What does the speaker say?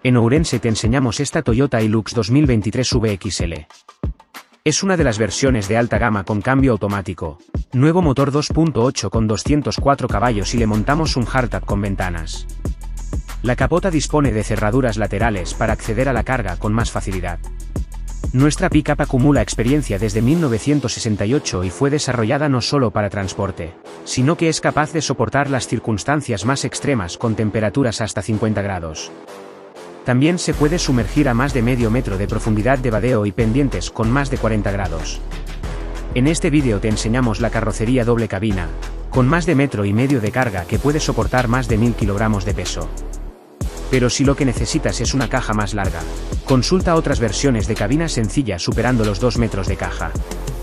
En Ourense te enseñamos esta Toyota Hilux 2023 VXL. Es una de las versiones de alta gama con cambio automático, nuevo motor 2.8 con 204 caballos y le montamos un hardtop con ventanas. La capota dispone de cerraduras laterales para acceder a la carga con más facilidad. Nuestra pickup acumula experiencia desde 1968 y fue desarrollada no solo para transporte, sino que es capaz de soportar las circunstancias más extremas con temperaturas hasta 50 grados. También se puede sumergir a más de medio metro de profundidad de vadeo y pendientes con más de 40 grados. En este vídeo te enseñamos la carrocería doble cabina, con más de metro y medio de carga que puede soportar más de 1000 kilogramos de peso. Pero si lo que necesitas es una caja más larga, consulta otras versiones de cabina sencilla superando los 2 metros de caja.